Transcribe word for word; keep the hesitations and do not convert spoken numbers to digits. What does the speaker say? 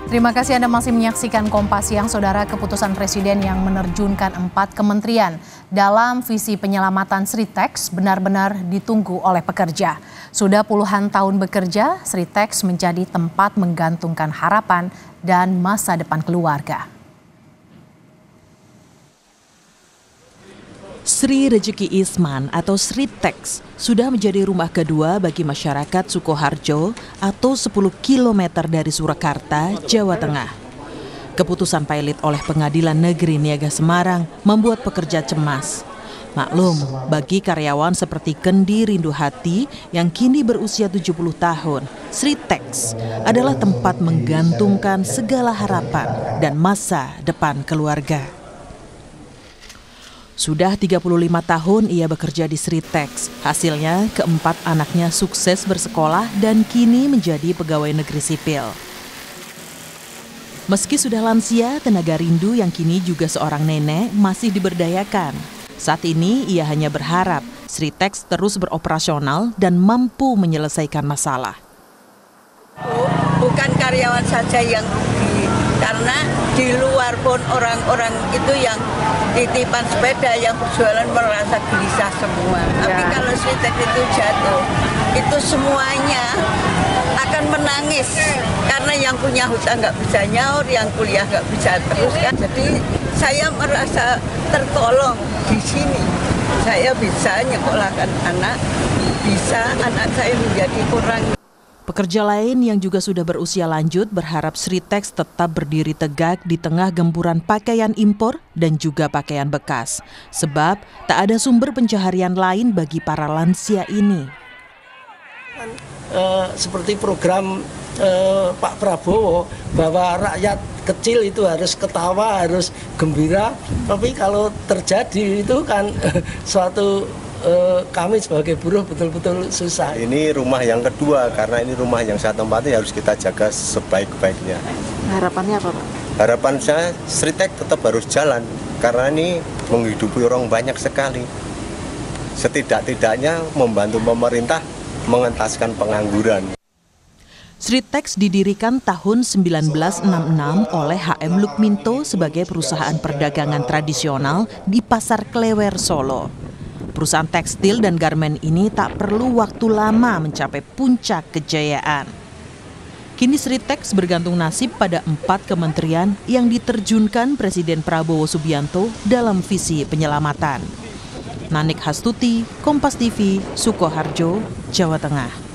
Terima kasih Anda masih menyaksikan Kompas Siang, Saudara. Keputusan Presiden yang menerjunkan empat kementerian dalam visi penyelamatan Sritex benar-benar ditunggu oleh pekerja. Sudah puluhan tahun bekerja, Sritex menjadi tempat menggantungkan harapan dan masa depan keluarga. Sri Rejeki Isman atau Sritex sudah menjadi rumah kedua bagi masyarakat Sukoharjo atau sepuluh kilometer dari Surakarta, Jawa Tengah. Keputusan pailit oleh Pengadilan Negeri Niaga Semarang membuat pekerja cemas. Maklum, bagi karyawan seperti Kendi Rinduhati yang kini berusia tujuh puluh tahun, Sritex adalah tempat menggantungkan segala harapan dan masa depan keluarga. Sudah tiga puluh lima tahun ia bekerja di Sritex. Hasilnya, keempat anaknya sukses bersekolah dan kini menjadi pegawai negeri sipil. Meski sudah lansia, tenaga rindu yang kini juga seorang nenek masih diberdayakan. Saat ini ia hanya berharap Sritex terus beroperasional dan mampu menyelesaikan masalah. Bukan karyawan saja yang rugi, karena di luar pun orang-orang itu yang titipan sepeda yang berjualan merasa gelisah semua. Ya. Tapi kalau Sritex itu jatuh, itu semuanya akan menangis karena yang punya hutang nggak bisa nyaur, yang kuliah nggak bisa teruskan. Jadi saya merasa tertolong di sini. Saya bisa nyekolahkan anak, bisa anak saya menjadi orang. Pekerja lain yang juga sudah berusia lanjut berharap Sritex tetap berdiri tegak di tengah gempuran pakaian impor dan juga pakaian bekas. Sebab tak ada sumber pencaharian lain bagi para lansia ini. Uh, seperti program uh, Pak Prabowo bahwa rakyat kecil itu harus ketawa, harus gembira. Tapi kalau terjadi itu kan uh, suatu Uh, kami sebagai buruh betul-betul susah. Ini rumah yang kedua, karena ini rumah yang saya tempati harus kita jaga sebaik-baiknya. Harapannya apa, Pak? Harapan saya Sritex tetap harus jalan, karena ini menghidupi orang banyak sekali. Setidak-tidaknya membantu pemerintah mengentaskan pengangguran. Sritex didirikan tahun seribu sembilan ratus enam puluh enam oleh H M Lukminto sebagai perusahaan perdagangan tradisional di Pasar Klewer, Solo. Perusahaan tekstil dan garmen ini tak perlu waktu lama mencapai puncak kejayaan. Kini Sritex bergantung nasib pada empat kementerian yang diterjunkan Presiden Prabowo Subianto dalam visi penyelamatan. Nanik Hastuti, Kompas T V, Sukoharjo, Jawa Tengah.